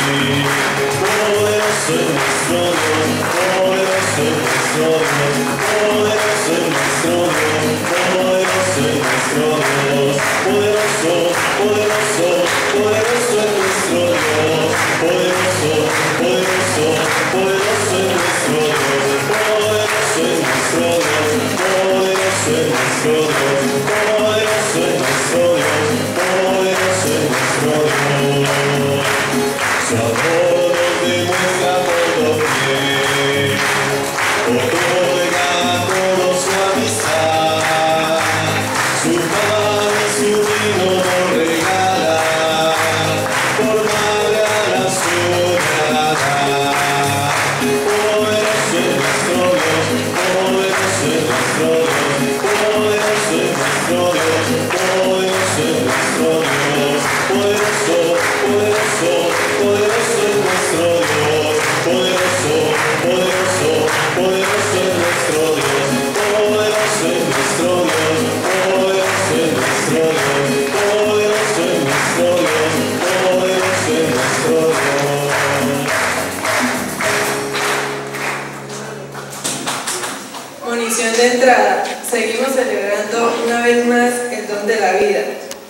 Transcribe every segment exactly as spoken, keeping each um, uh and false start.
Munición de entrada. Seguimos celebrando una vez más el don de la vida.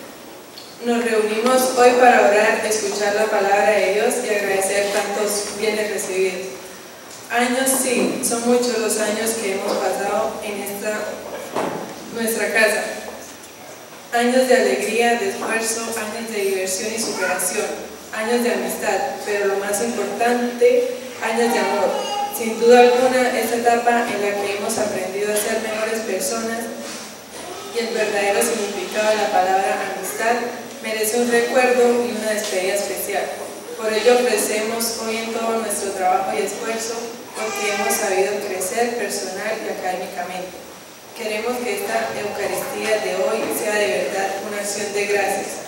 Nos reunimos hoy para orar, escuchar la palabra de Dios y agradecer tantos bienes recibidos. Años, sí, son muchos los años que hemos pasado en esta nuestra casa. Años de alegría, de esfuerzo, años de diversión y superación, años de amistad, pero lo más importante, años de amor. Sin duda alguna, esta etapa en la que hemos aprendido a ser mejores personas y el verdadero significado de la palabra amistad merece un recuerdo y una despedida especial. Por ello ofrecemos hoy en todo nuestro trabajo y esfuerzo porque hemos sabido crecer personal y académicamente. Queremos que esta Eucaristía de hoy sea de verdad una acción de gracias.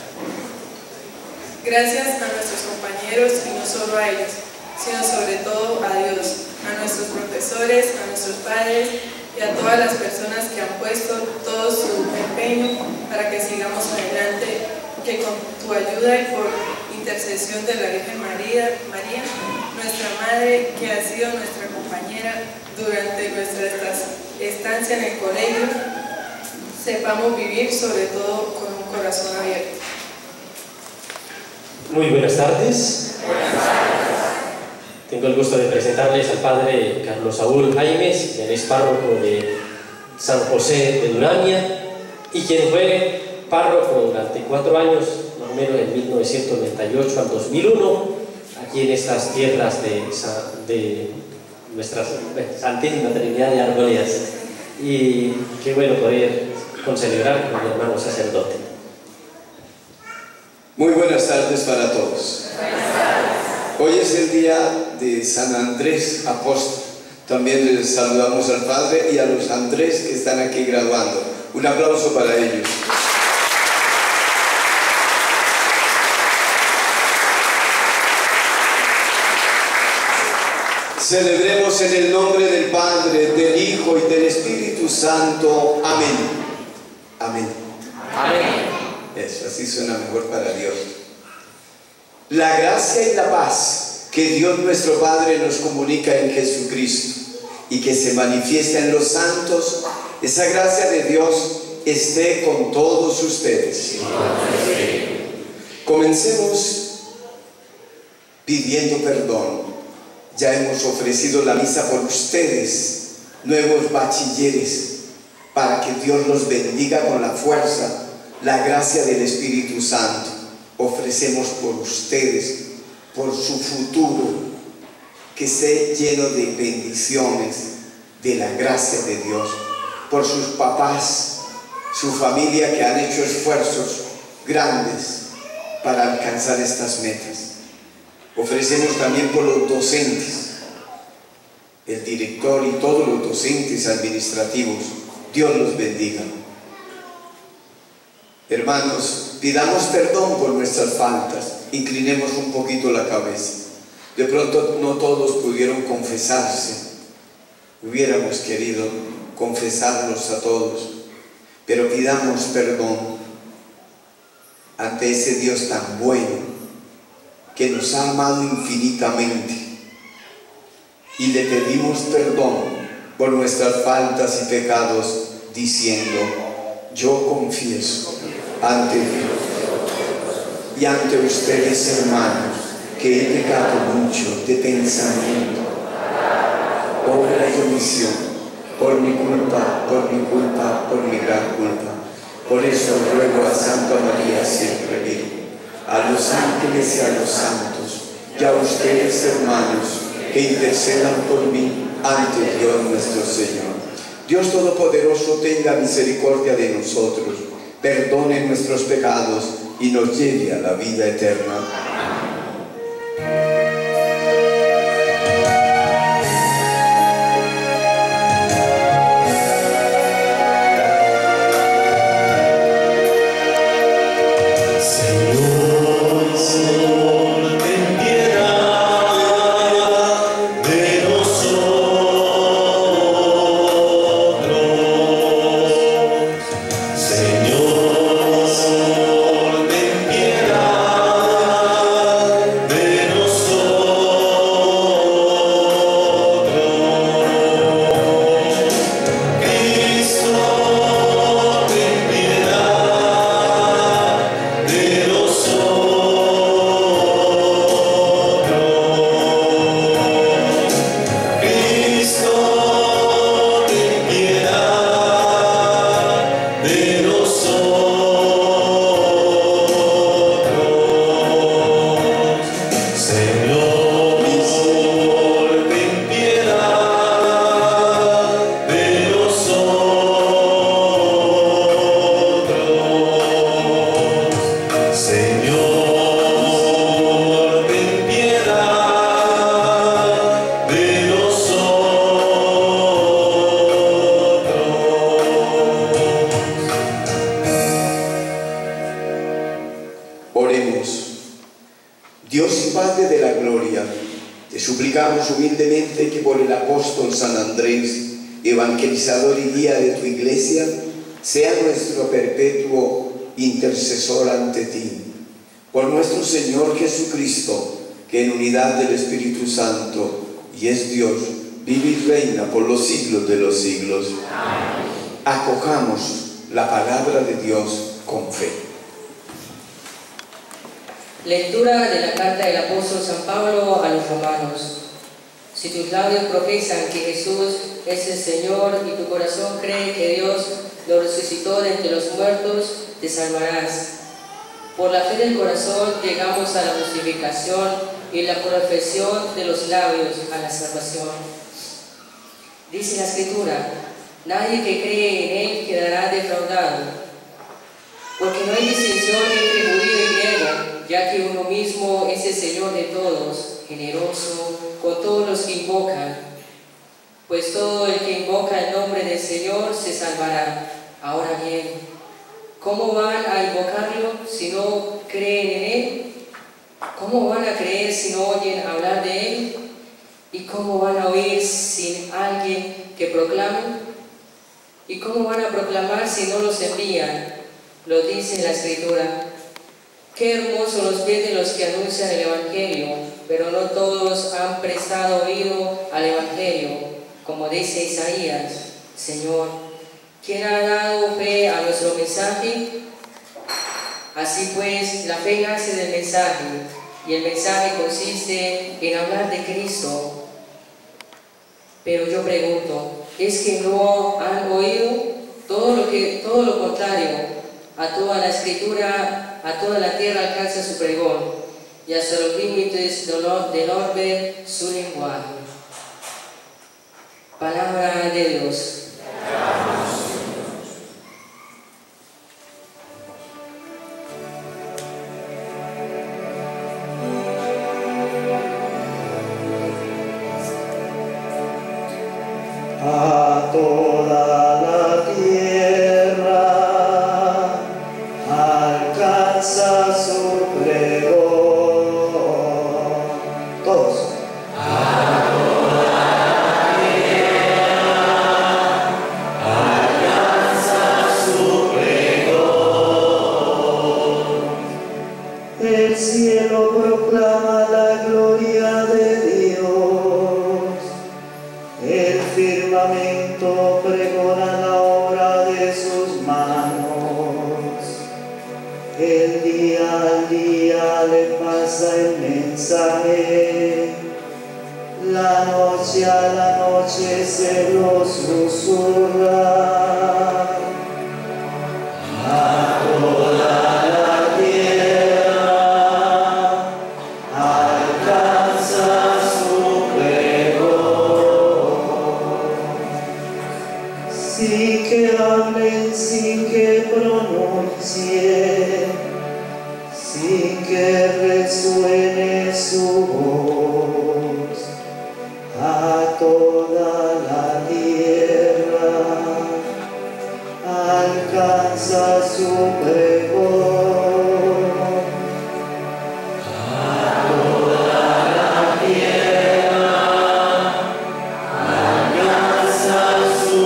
Gracias a nuestros compañeros y no solo a ellos, sino sobre todo a Dios, a nuestros profesores, a nuestros padres y a todas las personas que han puesto todo su empeño para que sigamos adelante, que con tu ayuda y por intercesión de la Virgen María, María, nuestra Madre, que ha sido nuestra compañera durante nuestra estancia en el colegio, sepamos vivir sobre todo con un corazón abierto. Muy buenas tardes. Buenas tardes. Tengo el gusto de presentarles al Padre Carlos Saúl Jaimes, quien es párroco de San José de Durania y quien fue párroco durante cuatro años, más o menos de mil novecientos noventa y ocho al dos mil uno, aquí en estas tierras de, de nuestra Santísima Trinidad de Argolías. Y qué bueno poder concelebrar con mi hermano sacerdote. Muy buenas tardes para todos. Hoy es el día de San Andrés Apóstol. También les saludamos al Padre y a los Andrés que están aquí graduando. Un aplauso para ellos. Celebremos en el nombre del Padre, del Hijo y del Espíritu Santo. Amén. Amén. Amén. Eso, así suena mejor para Dios. La gracia y la paz que Dios nuestro Padre nos comunica en Jesucristo y que se manifiesta en los santos, esa gracia de Dios esté con todos ustedes. Comencemos pidiendo perdón. Ya hemos ofrecido la misa por ustedes, nuevos bachilleres, para que Dios los bendiga con la fuerza, la gracia del Espíritu Santo. Ofrecemos por ustedes, por su futuro, que esté lleno de bendiciones, de la gracia de Dios, por sus papás, su familia que han hecho esfuerzos grandes para alcanzar estas metas. Ofrecemos también por los docentes, el director y todos los docentes administrativos. Dios los bendiga. Hermanos, pidamos perdón por nuestras faltas, inclinemos un poquito la cabeza. De pronto no todos pudieron confesarse, hubiéramos querido confesarlos a todos, pero pidamos perdón ante ese Dios tan bueno que nos ha amado infinitamente. Y le pedimos perdón por nuestras faltas y pecados, diciendo: yo confieso ante Dios y ante ustedes, hermanos, que he pecado mucho de pensamiento, obra y omisión, por mi culpa, por mi culpa, por mi gran culpa. Por eso ruego a Santa María siempre Virgen, a los ángeles y a los santos, y a ustedes, hermanos, que intercedan por mí ante Dios nuestro Señor. Dios Todopoderoso tenga misericordia de nosotros, perdone nuestros pecados y nos lleve a la vida eterna. Evangelizador y guía de tu iglesia, sea nuestro perpetuo intercesor ante ti. Por nuestro Señor Jesucristo, que en unidad del Espíritu Santo y es Dios, vive y reina por los siglos de los siglos. Amén. Acojamos la palabra de Dios con fe. Lectura de la carta del apóstol San Pablo a los romanos. Si tus labios profesan que Jesús es el Señor y tu corazón cree que Dios lo resucitó de entre los muertos, te salvarás. Por la fe del corazón llegamos a la justificación y la profesión de los labios a la salvación. Dice la Escritura: nadie que cree en Él quedará defraudado, porque no hay distinción entre judío y griego, ya que uno mismo es el Señor de todos, generoso con todos los que invocan, pues todo el que invoca el nombre del Señor se salvará. Ahora bien, ¿cómo van a invocarlo si no creen en Él? ¿Cómo van a creer si no oyen hablar de Él? ¿Y cómo van a oír sin alguien que proclame? ¿Y cómo van a proclamar si no los envían? Lo dice la Escritura: qué hermosos los pies de los que anuncian el Evangelio, pero no todos han prestado oído al Evangelio. Como dice Isaías: Señor, ¿quién ha dado fe a nuestro mensaje? Así pues, la fe nace del mensaje, y el mensaje consiste en hablar de Cristo. Pero yo pregunto, ¿es que no han oído? Todo lo, que, todo lo contrario, a toda la Escritura, a toda la tierra alcanza su pregón, y hasta los límites del orbe su lenguaje. Palabra de Dios. A toda la tierra alcanza su pregón. Todos. A toda la tierra alcanza su pregón. El cielo proclama alcanza el mensaje. La noche a la noche se los susurra a toda la tierra, alcanza su pregón. Sin que hablen, sin que pronuncien, sin que resuene su voz, a toda la tierra alcanza su pregón. A toda la tierra alcanza su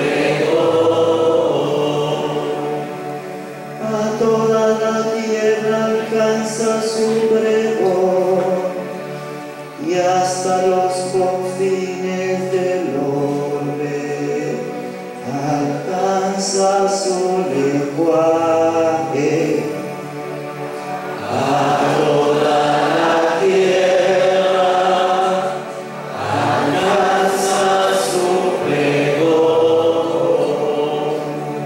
pregón. A toda la tierra alcanza su pregón. Y hasta los confines del orbe alcanza su lenguaje. A toda la tierra alcanza su pregón.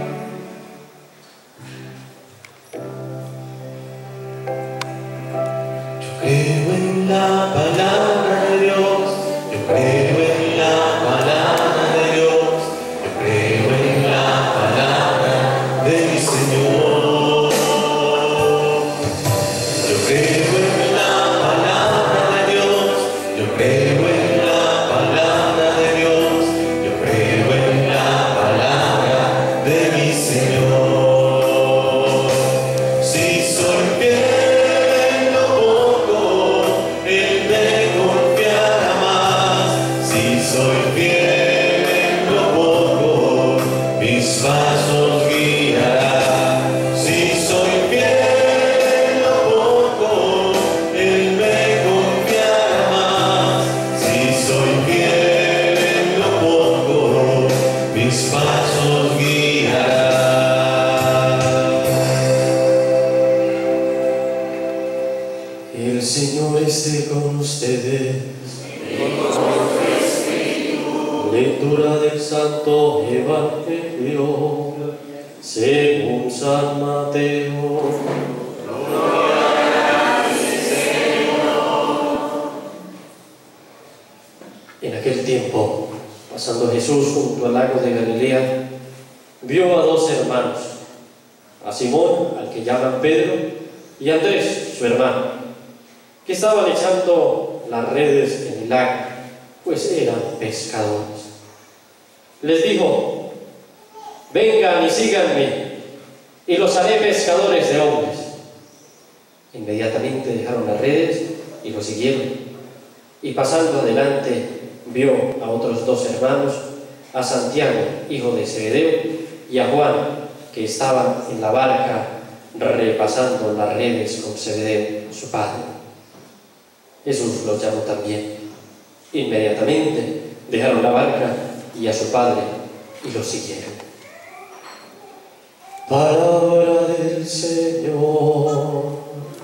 Yo creo en la palabra de Dios, yo creo en la palabra de Dios, yo creo en la palabra de mi Señor. Yo creo en la palabra de Dios, yo creo en la palabra de Dios, yo creo en la palabra de mi Señor. Si soy fiel en lo poco, Él me confiará más. Si soy fiel en lo poco, mis pasos guiará. Si soy fiel en lo poco, Él me confiará más. Si soy fiel en lo poco, mis pasos guiará. El Señor esté con ustedes. Lectura del Santo Evangelio según San Mateo. En aquel tiempo, pasando Jesús junto al lago de Galilea, vio a dos hermanos, a Simón, al que llaman Pedro, y a Andrés, su hermano, que estaban echando las redes en el lago, pues eran pescadores. Les dijo: vengan y síganme, y los haré pescadores de hombres. Inmediatamente dejaron las redes y lo siguieron. Y pasando adelante, vio a otros dos hermanos, a Santiago, hijo de Zebedeo, y a Juan, que estaban en la barca repasando las redes con Zebedeo, su padre. Jesús los llamó también. Inmediatamente dejaron la barca y a su padre y lo siguieron. Palabra del Señor.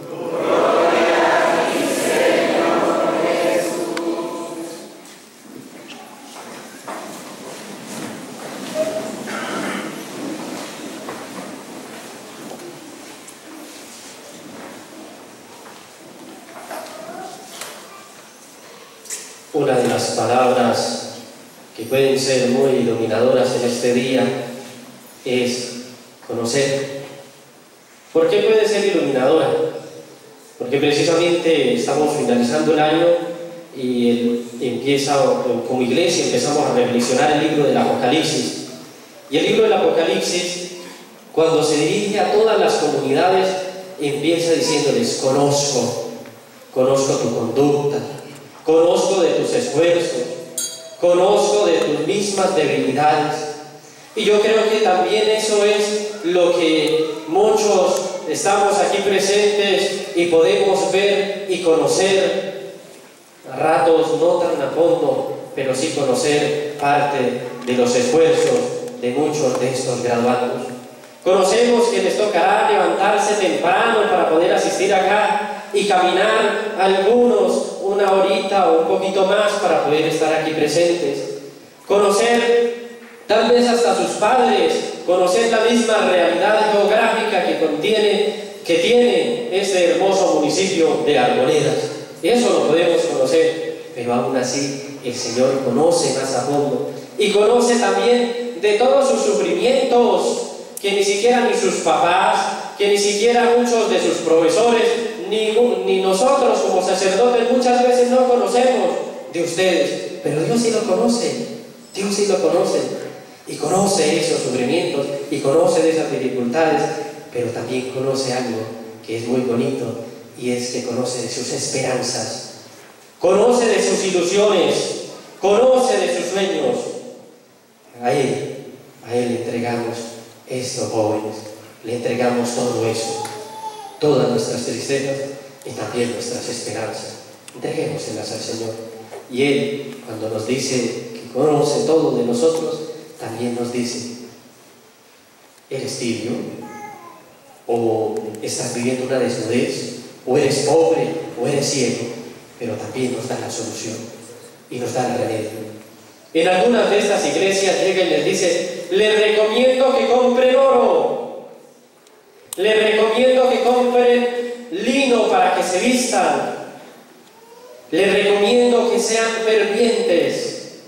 Una de las palabras que pueden ser muy iluminadoras en este día es conocer. ¿Por qué puede ser iluminadora? Porque precisamente estamos finalizando el año y el, empieza, como iglesia empezamos a reflexionar el libro del Apocalipsis. Y el libro del Apocalipsis, cuando se dirige a todas las comunidades, empieza diciéndoles: conozco, conozco tu conducta, conozco de tus esfuerzos, conozco de tus mismas debilidades. Y yo creo que también eso es lo que muchos estamos aquí presentes y podemos ver y conocer, a ratos no tan a fondo, pero sí conocer parte de los esfuerzos de muchos de estos graduados. Conocemos que les tocará levantarse temprano para poder asistir acá, y caminar algunos una horita o un poquito más para poder estar aquí presentes. Conocer tal vez hasta sus padres, conocer la misma realidad geográfica que contiene, que tiene este hermoso municipio de Arboledas. Eso lo podemos conocer, pero aún así el Señor conoce más a fondo y conoce también de todos sus sufrimientos que ni siquiera ni sus papás, que ni siquiera muchos de sus profesores, ni, ni nosotros como sacerdotes muchas veces no conocemos de ustedes, pero Dios sí lo conoce, Dios sí lo conoce, y conoce esos sufrimientos, y conoce de esas dificultades, pero también conoce algo que es muy bonito, y es que conoce de sus esperanzas, conoce de sus ilusiones, conoce de sus sueños. A Él, a Él le entregamos estos jóvenes, le entregamos todo eso, todas nuestras tristezas y también nuestras esperanzas. Entreguémoselas al Señor. Y Él, cuando nos dice que conoce todo de nosotros, también nos dice: ¿eres tibio? ¿O estás viviendo una desnudez? ¿O eres pobre? ¿O eres ciego? Pero también nos da la solución y nos da el remedio. En algunas de estas iglesias llega y les dice: les recomiendo que compren oro, les recomiendo que compren lino para que se vistan, les recomiendo que sean fervientes.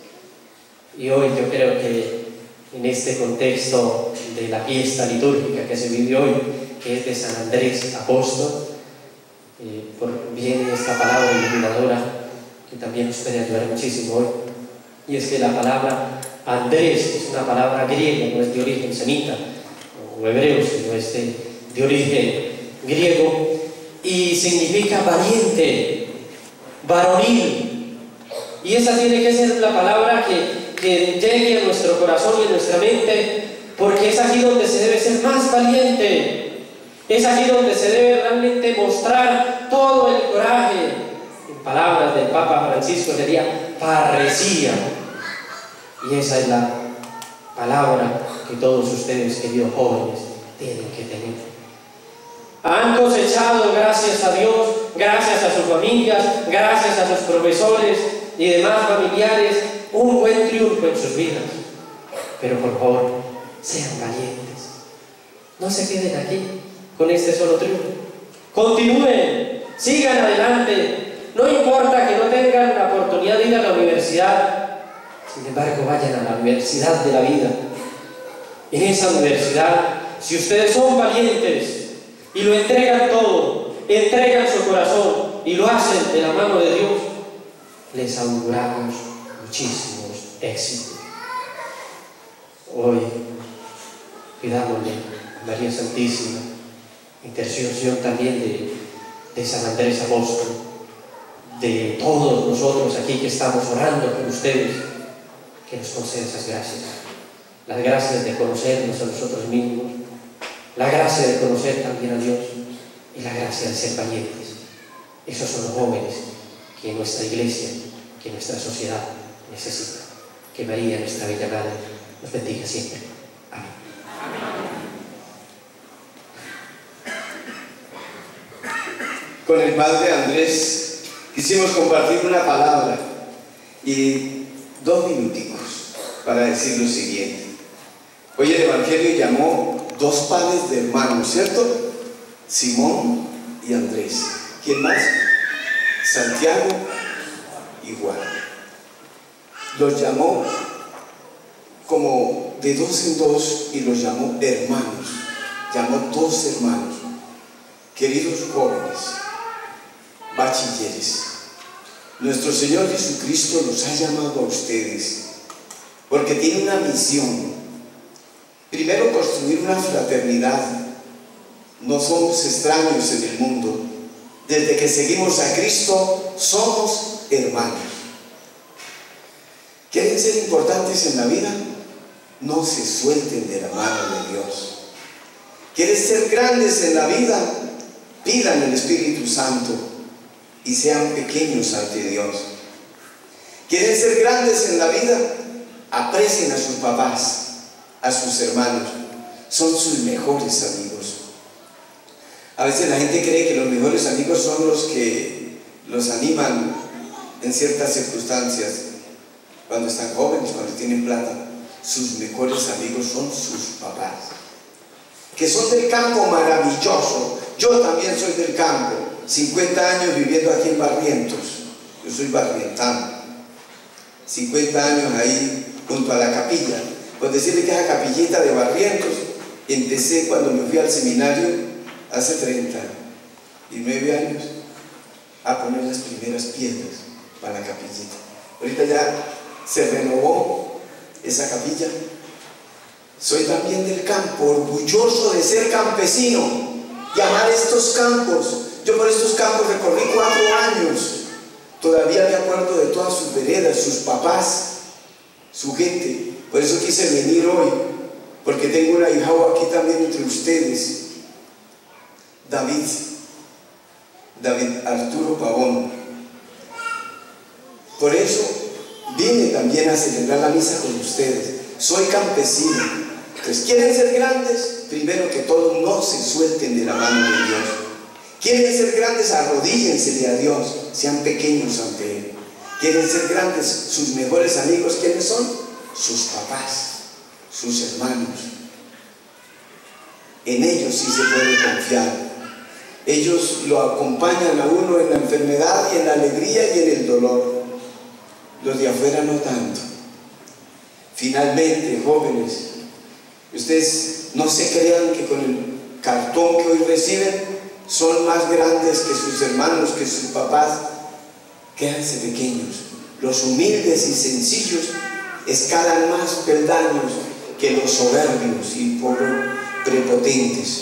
Y hoy yo creo que en este contexto de la fiesta litúrgica que se vive hoy, que es de San Andrés Apóstol, eh, por, viene esta palabra iluminadora que también nos puede ayudar muchísimo hoy. Y es que la palabra Andrés es una palabra griega, no es de origen semita o hebreo, sino es de, de origen griego, y significa valiente, varonil. Y esa tiene que ser la palabra que, que llegue a nuestro corazón y a nuestra mente, porque es aquí donde se debe ser más valiente, es aquí donde se debe realmente mostrar todo el coraje. En palabras del Papa Francisco sería parresía. Y esa es la palabra que todos ustedes, queridos jóvenes, tienen que tener. Han cosechado, gracias a Dios, gracias a sus familias, gracias a sus profesores y demás familiares, un buen triunfo en sus vidas. Pero por favor, sean valientes. No se queden aquí con este solo triunfo. Continúen, sigan adelante. No importa que no tengan la oportunidad de ir a la universidad, sin embargo, vayan a la universidad de la vida. En esa universidad, si ustedes son valientes y lo entregan todo, entregan su corazón y lo hacen de la mano de Dios, les auguramos muchísimos éxitos. Hoy, pidámosle a María Santísima intercesión también de, de San Andrés Apóstol, de todos nosotros aquí que estamos orando por ustedes, que nos conceda esas gracias, las gracias de conocernos a nosotros mismos, la gracia de conocer también a Dios y la gracia de ser valientes. Esos son los jóvenes que nuestra iglesia, que nuestra sociedad necesita. Que María, nuestra Bella Madre, nos bendiga siempre. Amén. Con el Padre Andrés quisimos compartir una palabra y dos minuticos para decir lo siguiente. Hoy el Evangelio llamó dos pares de hermanos, ¿cierto? Simón y Andrés. ¿Quién más? Santiago y Juan. Los llamó como de dos en dos y los llamó hermanos. Llamó dos hermanos. Queridos jóvenes, bachilleres, nuestro Señor Jesucristo los ha llamado a ustedes porque tiene una misión. Primero, construir una fraternidad. No somos extraños en el mundo. Desde que seguimos a Cristo, somos hermanos. ¿Quieren ser importantes en la vida? No se suelten de la mano de Dios. ¿Quieren ser grandes en la vida? Pidan el Espíritu Santo y sean pequeños ante Dios. ¿Quieren ser grandes en la vida? Aprecien a sus papás, a sus hermanos. Son sus mejores amigos. A veces la gente cree que los mejores amigos son los que los animan en ciertas circunstancias, cuando están jóvenes, cuando tienen plata. Sus mejores amigos son sus papás, que son del campo maravilloso. Yo también soy del campo, cincuenta años viviendo aquí en Barrientos. Yo soy barrientano, cincuenta años ahí junto a la capilla. Por decirle que esa capillita de Barrientos, empecé cuando me fui al seminario hace treinta y nueve años a poner las primeras piedras para la capillita. Ahorita ya se renovó esa capilla. Soy también del campo, orgulloso de ser campesino y amar estos campos. Yo por estos campos recorrí cuatro años. Todavía me acuerdo de todas sus veredas, sus papás, su gente. Por eso quise venir hoy, porque tengo un ahijado aquí también entre ustedes, David, David Arturo Pavón. Por eso vine también a celebrar la misa con ustedes. Soy campesino. Entonces, ¿quieren ser grandes? Primero que todo, no se suelten de la mano de Dios. ¿Quieren ser grandes? Arrodíllensele a Dios, sean pequeños ante Él. ¿Quieren ser grandes? Sus mejores amigos, ¿quiénes son? Sus papás, sus hermanos. En ellos sí se puede confiar. Ellos lo acompañan a uno en la enfermedad y en la alegría y en el dolor. Los de afuera no tanto. Finalmente, jóvenes, ustedes no se crean que con el cartón que hoy reciben son más grandes que sus hermanos, que sus papás. Quédense pequeños. Los humildes y sencillos escalan más peldaños que los soberbios y prepotentes.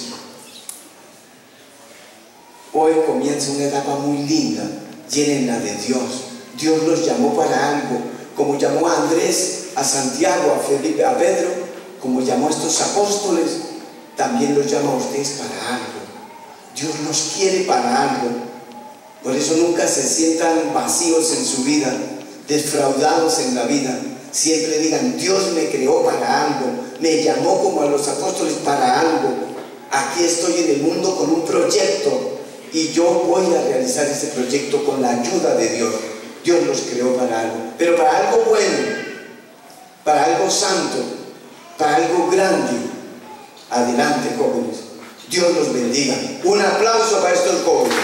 Hoy comienza una etapa muy linda, llénenla de Dios. Dios los llamó para algo, como llamó a Andrés, a Santiago, a Felipe, a Pedro, como llamó a estos apóstoles, también los llama a ustedes para algo. Dios los quiere para algo. Por eso nunca se sientan vacíos en su vida, defraudados en la vida. Siempre digan, Dios me creó para algo, me llamó como a los apóstoles para algo. Aquí estoy en el mundo con un proyecto y yo voy a realizar ese proyecto con la ayuda de Dios. Dios los creó para algo, pero para algo bueno, para algo santo, para algo grande. Adelante, jóvenes. Dios los bendiga. Un aplauso para estos jóvenes.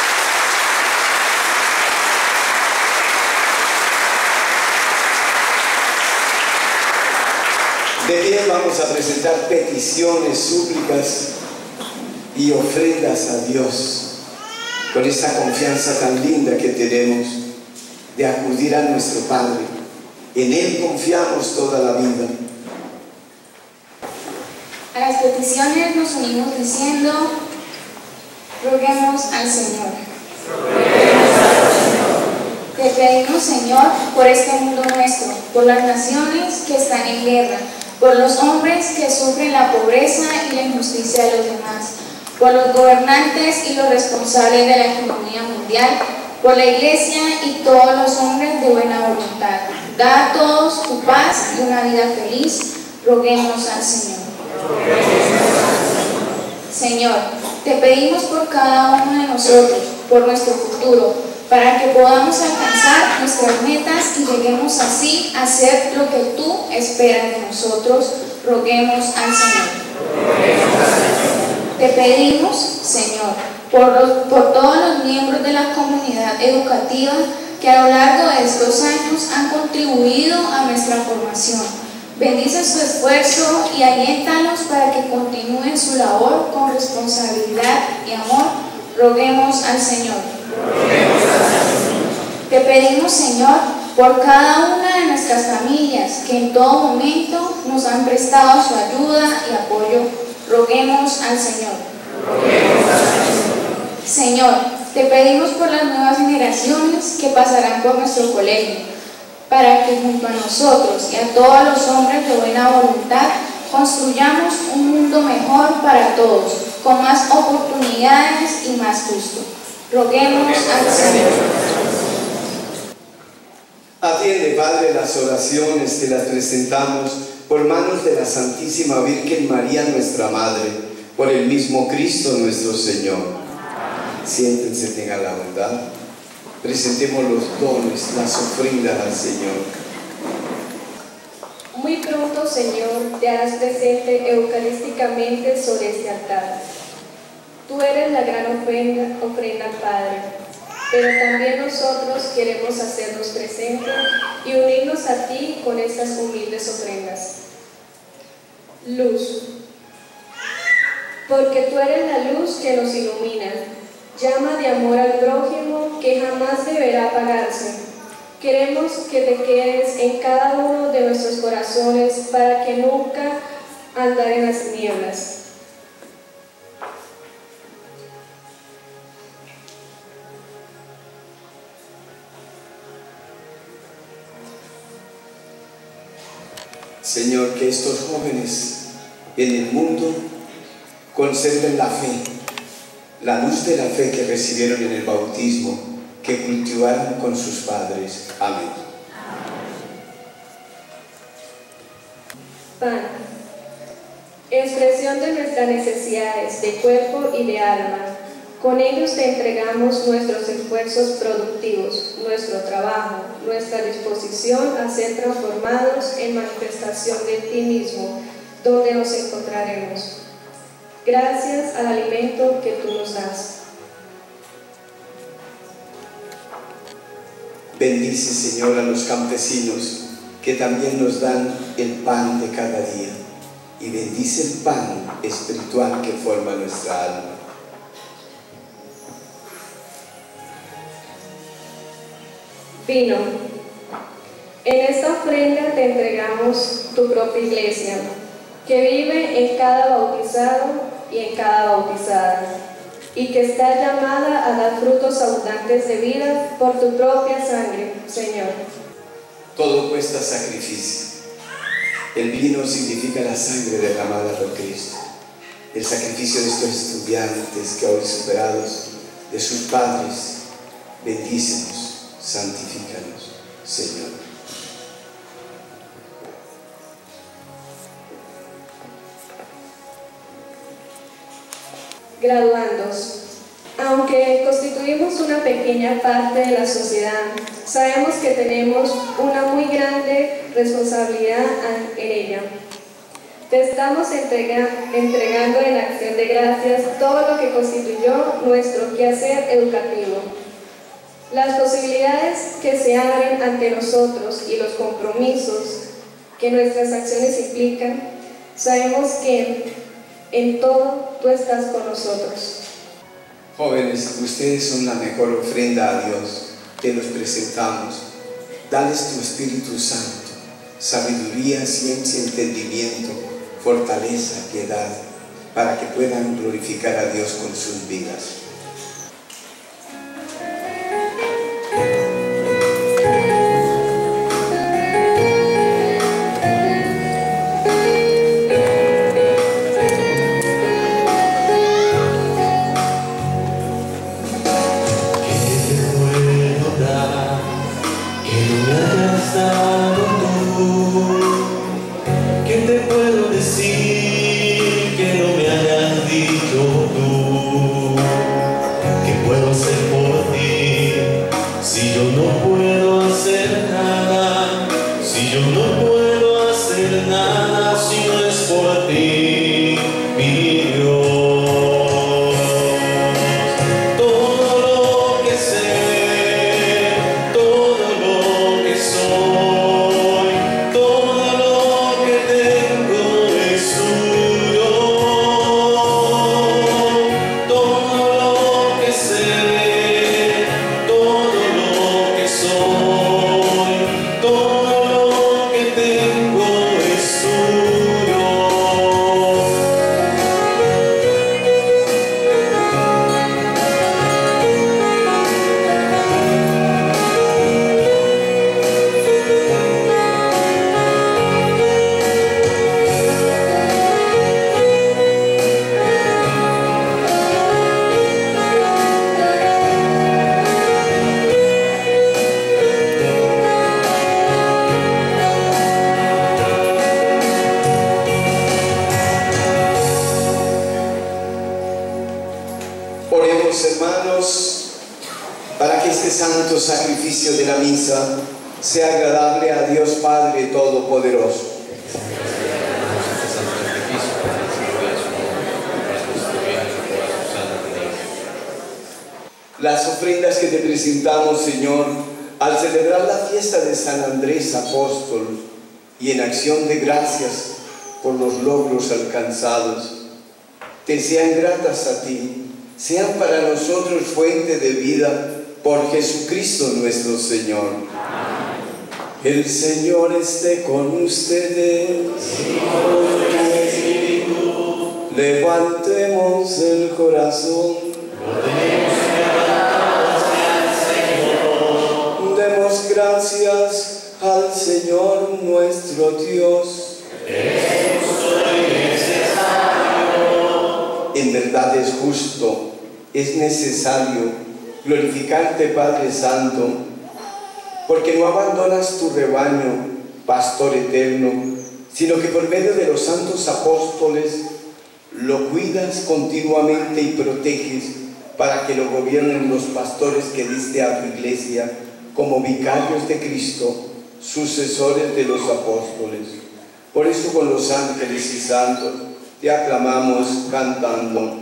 De pie vamos a presentar peticiones, súplicas y ofrendas a Dios con esa confianza tan linda que tenemos de acudir a nuestro Padre. En Él confiamos toda la vida. A las peticiones nos unimos diciendo, roguemos al Señor. Te pedimos, Señor, por este mundo nuestro, por las naciones que están en guerra, por los hombres que sufren la pobreza y la injusticia de los demás, por los gobernantes y los responsables de la economía mundial, por la Iglesia y todos los hombres de buena voluntad. Da a todos tu paz y una vida feliz. Roguemos al Señor. Señor, te pedimos por cada uno de nosotros, por nuestro futuro, para que podamos alcanzar nuestras metas y lleguemos así a hacer lo que tú esperas de nosotros. Roguemos al Señor. Te pedimos, Señor, por, los, por todos los miembros de la comunidad educativa que a lo largo de estos años han contribuido a nuestra formación. Bendice su esfuerzo y aliéntalos para que continúen su labor con responsabilidad y amor. Roguemos al Señor. Roguemos al Señor. Te pedimos, Señor, por cada una de nuestras familias que en todo momento nos han prestado su ayuda y apoyo. Roguemos al Señor. Roguemos al Señor. Señor, te pedimos por las nuevas generaciones que pasarán por nuestro colegio, para que junto a nosotros y a todos los hombres de buena voluntad construyamos un mundo mejor para todos, con más oportunidades y más justo. Roguemos al Señor. Atiende, Padre, las oraciones que las presentamos por manos de la Santísima Virgen María, nuestra Madre, por el mismo Cristo nuestro Señor. Siéntense, tengan la bondad. Presentemos los dones, las ofrendas al Señor. Muy pronto, Señor, te harás presente eucarísticamente sobre este altar. Tú eres la gran ofrenda, ofrenda al Padre, pero también nosotros queremos hacernos presentes y unirnos a ti con estas humildes ofrendas. Luz, porque tú eres la luz que nos ilumina, llama de amor al prójimo que jamás deberá apagarse. Queremos que te quedes en cada uno de nuestros corazones para que nunca andar en las tinieblas. Señor, que estos jóvenes en el mundo conserven la fe, la luz de la fe que recibieron en el bautismo, que cultivaron con sus padres. Amén. Pan, expresión de nuestras necesidades de cuerpo y de alma. Con ellos te entregamos nuestros esfuerzos productivos, nuestro trabajo, nuestra disposición a ser transformados en manifestación de ti mismo, donde nos encontraremos. Gracias al alimento que tú nos das. Bendice, Señor, a los campesinos que también nos dan el pan de cada día, y bendice el pan espiritual que forma nuestra alma. Vino. En esta ofrenda te entregamos tu propia iglesia, que vive en cada bautizado y en cada bautizada, y que está llamada a dar frutos abundantes de vida por tu propia sangre, Señor. Todo cuesta sacrificio. El vino significa la sangre derramada por Cristo. El sacrificio de estos estudiantes que hoy superados de sus padres, bendícenos, santifícanos, Señor. Graduandos. Aunque constituimos una pequeña parte de la sociedad, sabemos que tenemos una muy grande responsabilidad en ella. Te estamos entrega, entregando en acción de gracias todo lo que constituyó nuestro quehacer educativo. Las posibilidades que se abren ante nosotros y los compromisos que nuestras acciones implican, sabemos que en todo tú estás con nosotros. Jóvenes, ustedes son la mejor ofrenda a Dios. Te los presentamos. Dales tu Espíritu Santo, sabiduría, ciencia, entendimiento, fortaleza, piedad, para que puedan glorificar a Dios con sus vidas. ¿Qué te puedo decir que no me hayas dicho tú? servicio de la misa sea agradable a Dios Padre Todopoderoso. Las ofrendas que te presentamos, Señor, al celebrar la fiesta de San Andrés Apóstol y en acción de gracias por los logros alcanzados, te sean gratas a ti, sean para nosotros fuente de vida por Jesucristo nuestro Señor. Amén. El Señor esté con ustedes. Levantemos el corazón. Demos gracias al Señor nuestro Dios. Es justo y necesario. En verdad es justo, es necesario glorificarte, Padre Santo, porque no abandonas tu rebaño, Pastor eterno, sino que por medio de los santos apóstoles lo cuidas continuamente y proteges para que lo gobiernen los pastores que diste a tu iglesia como vicarios de Cristo, sucesores de los apóstoles. Por eso con los ángeles y santos te aclamamos cantando.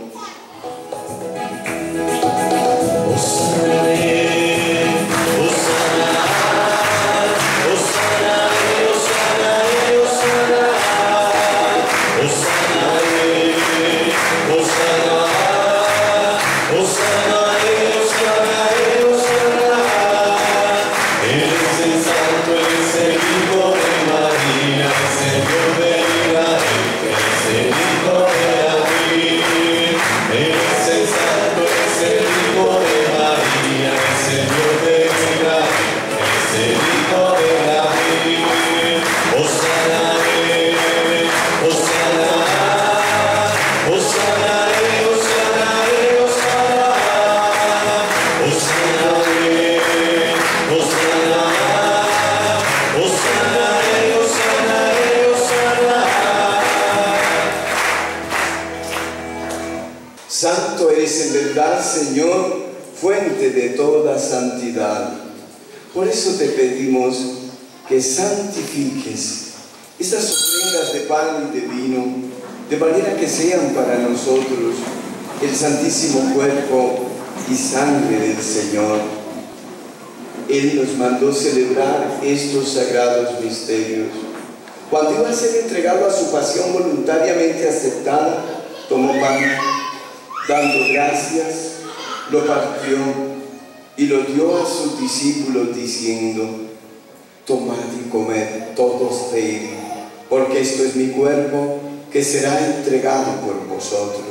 Santo eres en verdad, Señor, fuente de toda santidad. Por eso te pedimos que santifiques estas ofrendas de pan y de vino, de manera que sean para nosotros el santísimo cuerpo y sangre del Señor. Él nos mandó celebrar estos sagrados misterios. Cuando iba a ser entregado a su pasión voluntariamente aceptada, tomó pan, dando gracias, lo partió y lo dio a sus discípulos diciendo: tomad y comed todos de él, porque esto es mi cuerpo que será entregado por vosotros.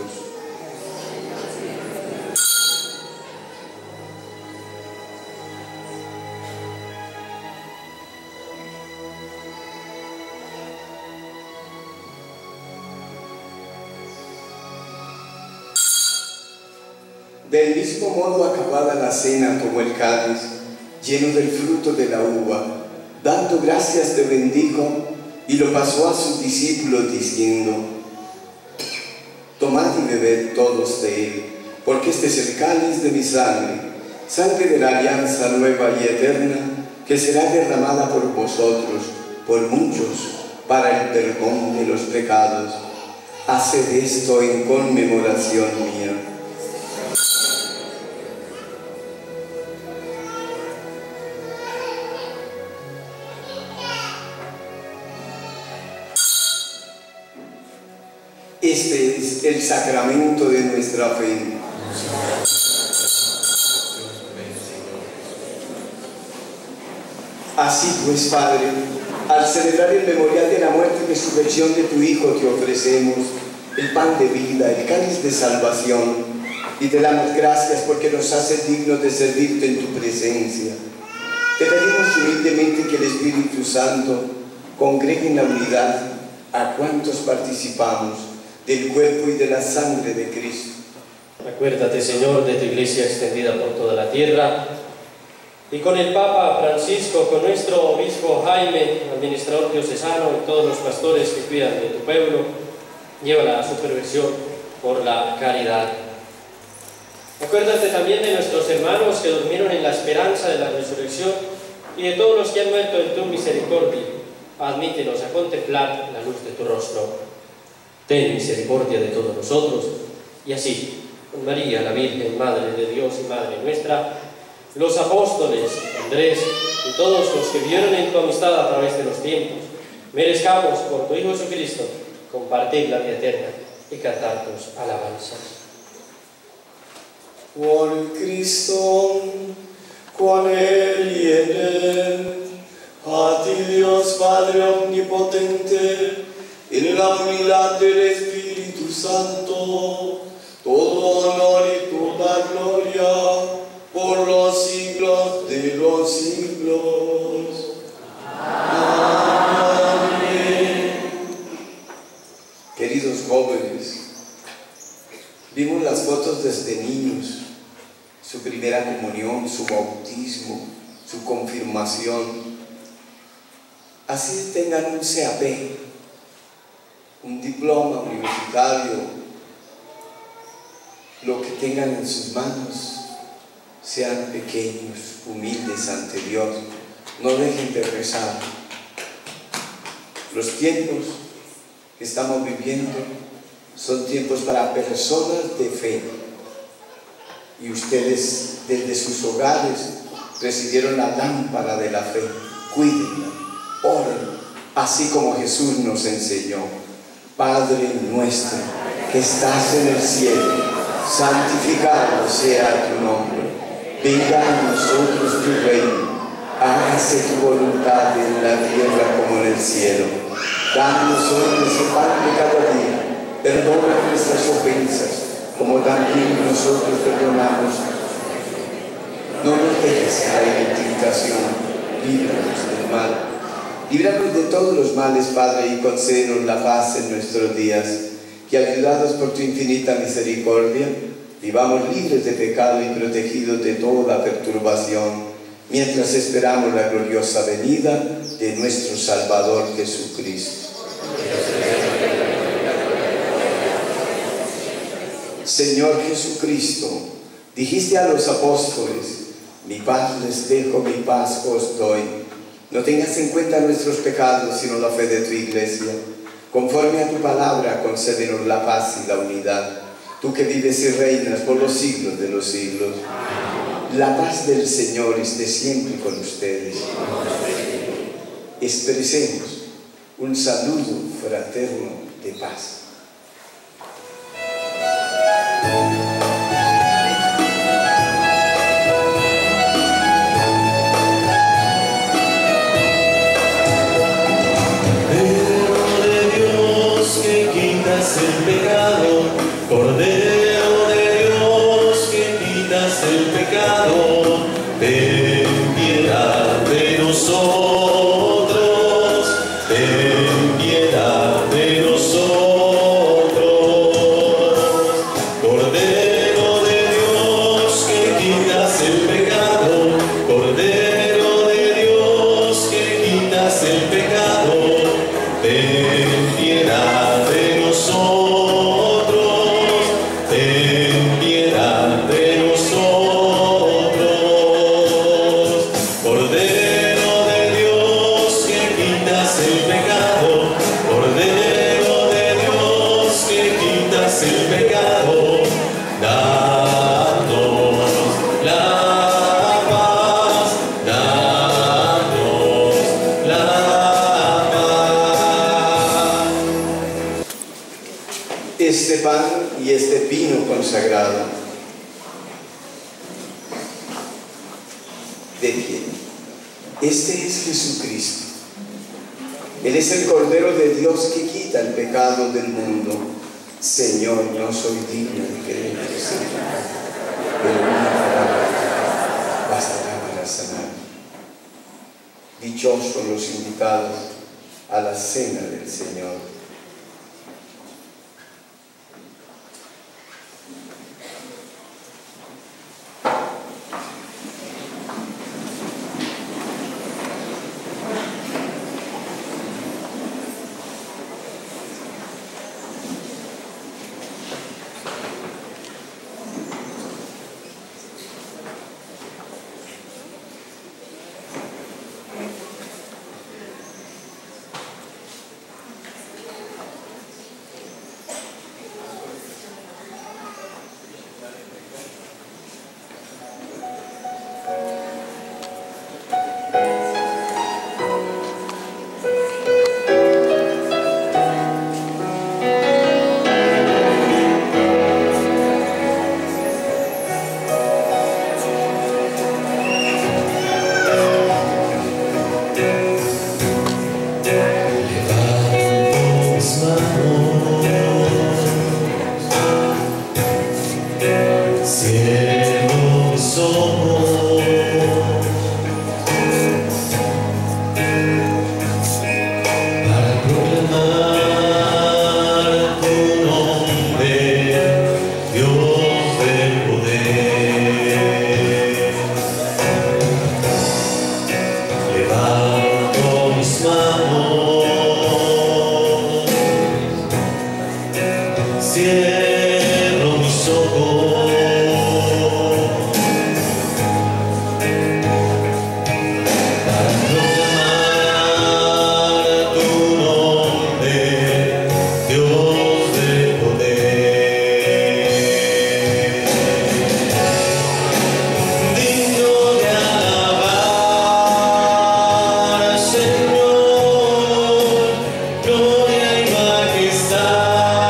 Del mismo modo, acabada la cena, tomó el cáliz, lleno del fruto de la uva, dando gracias te bendijo, y lo pasó a sus discípulos diciendo: tomad y bebed todos de él, porque este es el cáliz de mi sangre, sangre de la alianza nueva y eterna, que será derramada por vosotros, por muchos, para el perdón de los pecados. Haced esto en conmemoración mía. Este es el sacramento de nuestra fe. Así pues, Padre, al celebrar el memorial de la muerte y resurrección de tu Hijo, te ofrecemos el pan de vida, el cáliz de salvación, y te damos gracias porque nos haces dignos de servirte en tu presencia. Te pedimos humildemente que el Espíritu Santo congregue en la unidad a cuantos participamos del cuerpo y de la sangre de Cristo. Acuérdate, Señor, de tu iglesia extendida por toda la tierra, y con el Papa Francisco, con nuestro obispo Jaime, administrador diocesano, y todos los pastores que cuidan de tu pueblo, llévala a su perfección por la caridad. Acuérdate también de nuestros hermanos que durmieron en la esperanza de la resurrección y de todos los que han muerto en tu misericordia. Admítenos a contemplar la luz de tu rostro. Ten misericordia de todos nosotros, y así, con María, la Virgen, Madre de Dios y Madre nuestra, los apóstoles, Andrés y todos los que vivieron en tu amistad a través de los tiempos, merezcamos por tu Hijo Jesucristo compartir la vida eterna y cantar tus alabanzas. Por Cristo, con Él y en Él, a ti Dios Padre Omnipotente, en la unidad del Espíritu Santo, todo honor y toda gloria, por los siglos de los siglos. Amén. Queridos jóvenes, vimos las fotos desde niños, su primera comunión, su bautismo, su confirmación. Así tengan un C A P, un diploma universitario, lo que tengan en sus manos, sean pequeños, humildes ante Dios, no dejen de rezar. Los tiempos que estamos viviendo son tiempos para personas de fe, y ustedes desde sus hogares recibieron la lámpara de la fe. Cuídenla, oren, así como Jesús nos enseñó. Padre nuestro que estás en el cielo, santificado sea tu nombre. Venga a nosotros tu reino, hágase tu voluntad en la tierra como en el cielo. Danos hoy nuestro pan de cada día, perdona nuestras ofensas, como también nosotros perdonamos. No nos dejes caer en tentación, líbranos del mal. Líbranos de todos los males, Padre, y concédenos la paz en nuestros días, que ayudados por tu infinita misericordia, vivamos libres de pecado y protegidos de toda perturbación, mientras esperamos la gloriosa venida de nuestro Salvador Jesucristo. Señor Jesucristo, dijiste a los apóstoles: mi paz les dejo, mi paz os doy. No tengas en cuenta nuestros pecados, sino la fe de tu Iglesia. Conforme a tu palabra, concédenos la paz y la unidad. Tú que vives y reinas por los siglos de los siglos. La paz del Señor esté siempre con ustedes. Expresemos un saludo fraterno de paz. El pecado, Cordero de Dios que quitas el pecado, ten piedad de nosotros, ten piedad de nosotros. Cordero de Dios que quitas el pecado, Cordero de Dios que quitas el pecado, ten piedad de nosotros. Este pan y este vino consagrado, ¿de quién? Este es Jesucristo. Él es el Cordero de Dios que quita el pecado del mundo. Señor, no soy digno de que entres en mi casa, pero una palabra bastará para sanar. Dichosos los invitados a la cena del Señor. mis manos. Cierro mis ojos para proclamar tu nombre, Dios de poder. Digno de alabar, Señor, gloria y majestad.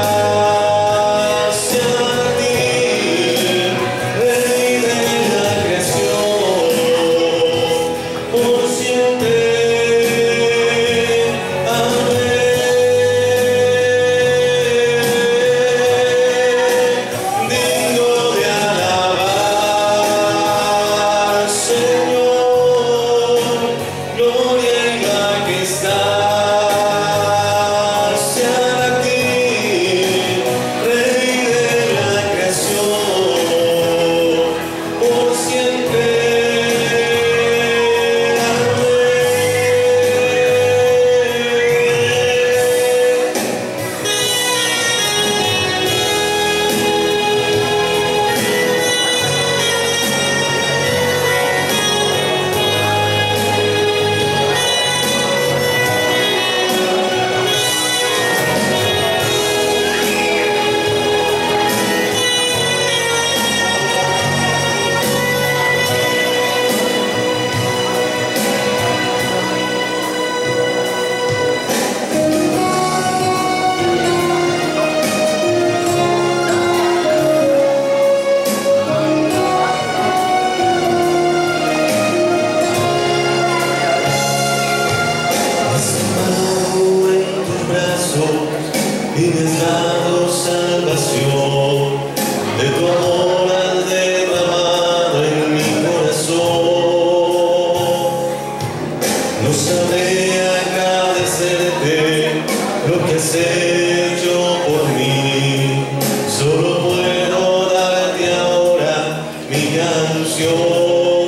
Y me has dado salvación, de tu amor has derramado en mi corazón. No sabré agradecerte lo que has hecho por mí, solo puedo darte ahora mi canción.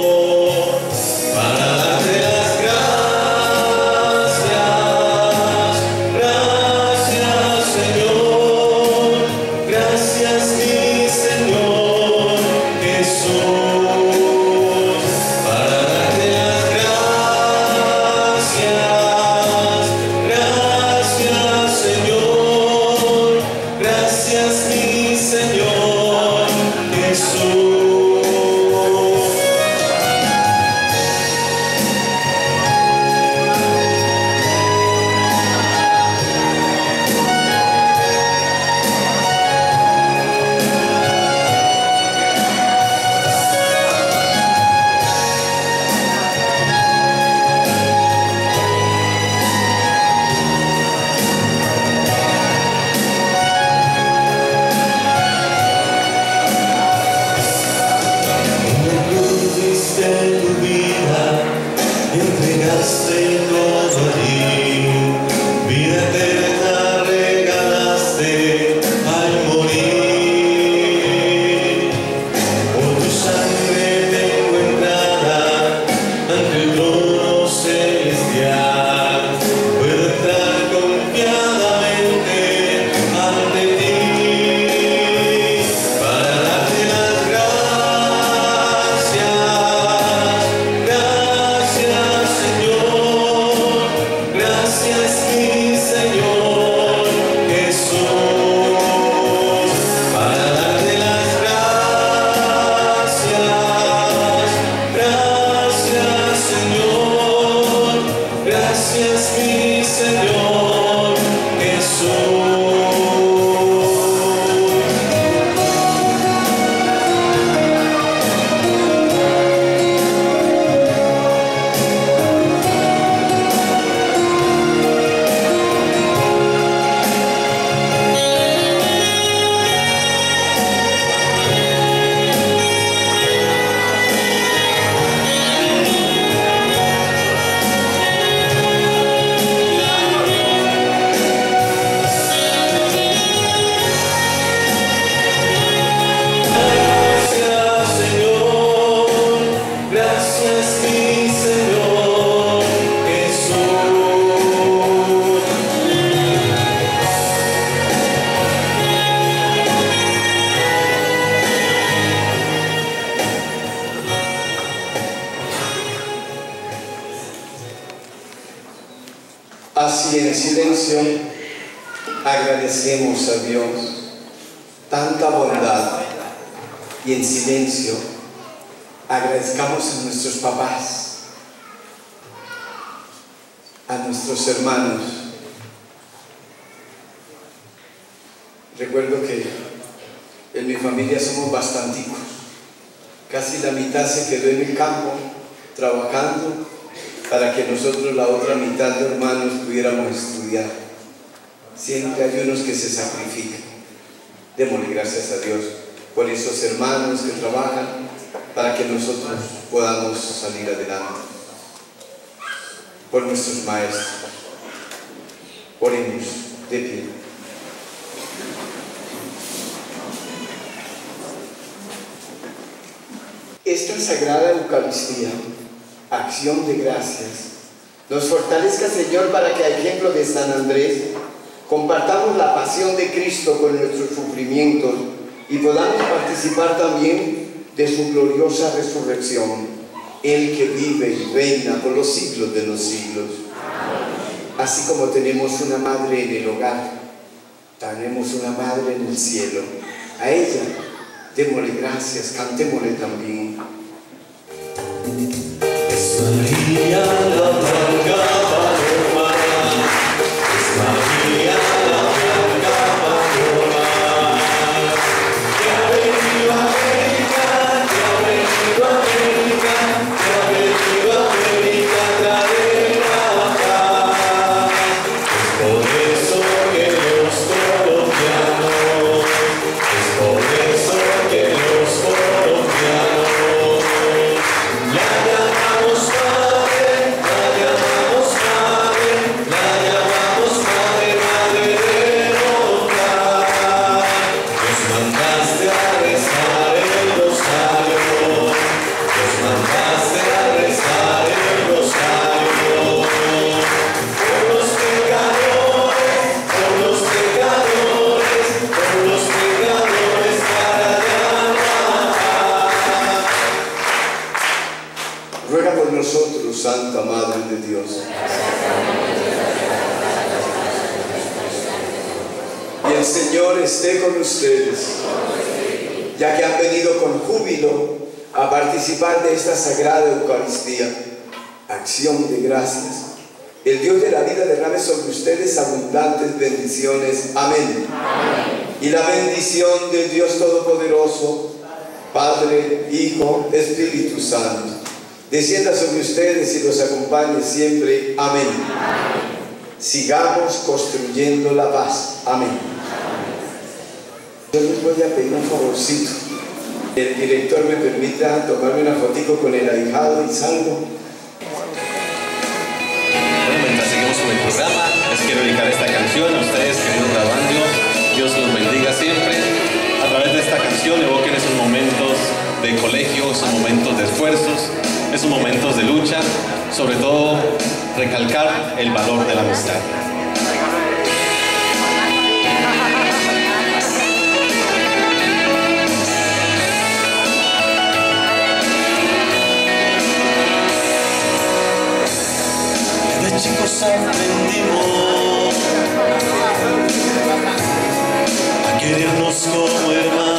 Entregaste todo allí, vida eterna regalaste al morir. Por tu sangre tengo entrada ante el trono celestial. Puedo entrar confiadamente ante ti para darte las gracias. Gracias, Señor, gracias. Así en silencio agradecemos a Dios tanta bondad y en silencio agradezcamos a nuestros papás, a nuestros hermanos. Recuerdo que en mi familia somos bastanticos, casi la mitad se quedó en el campo trabajando para que nosotros, la otra mitad de hermanos, pudiéramos estudiar. Siempre hay unos que se sacrifican. Démosle gracias a Dios por esos hermanos que trabajan para que nosotros podamos salir adelante. Por nuestros maestros. Oremos de pie. Esta sagrada Eucaristía, acción de gracias, nos fortalezca, Señor, para que, a ejemplo de San Andrés, compartamos la pasión de Cristo con nuestros sufrimientos y podamos participar también de su gloriosa resurrección, Él que vive y reina por los siglos de los siglos. Así como tenemos una madre en el hogar, tenemos una madre en el cielo. A ella démosle gracias, cantémosle también. Es María la blanca paloma, es María la blanca paloma, que ha venido a América, que ha venido a América, que ha venido a América a traer la paz. Es por eso que los colombianos, es por eso que los colombianos la llamamos madre, la llamamos madre, la llamamos madre, madre de bondad. Nos mandaste a rezar el rosario, nos mandaste a rezar el rosario, por los pecadores, por los pecadores, por los pecadores para llamar. Ruega por nosotros, Santa Madre de Dios. Y el Señor esté con ustedes, ya que han venido con júbilo a participar de esta sagrada Eucaristía, acción de gracias. El Dios de la vida derrame sobre ustedes abundantes bendiciones. Amén. Amén. Y la bendición de Dios Todopoderoso, Padre, Hijo, Espíritu Santo, descienda sobre ustedes y los acompañe siempre. Amén. Amén. Sigamos construyendo la paz. Amén. Yo les voy a pedir un favorcito. El director me permita tomarme una fotico con el ahijado y salgo. Bueno, mientras seguimos con el programa, les quiero dedicar esta canción a ustedes, queridos grabandios. Dios los bendiga siempre. A través de esta canción evoquen esos momentos de colegio, esos momentos de esfuerzos, esos momentos de lucha, sobre todo recalcar el valor de la amistad. De chicos aprendimos a querernos como hermanos.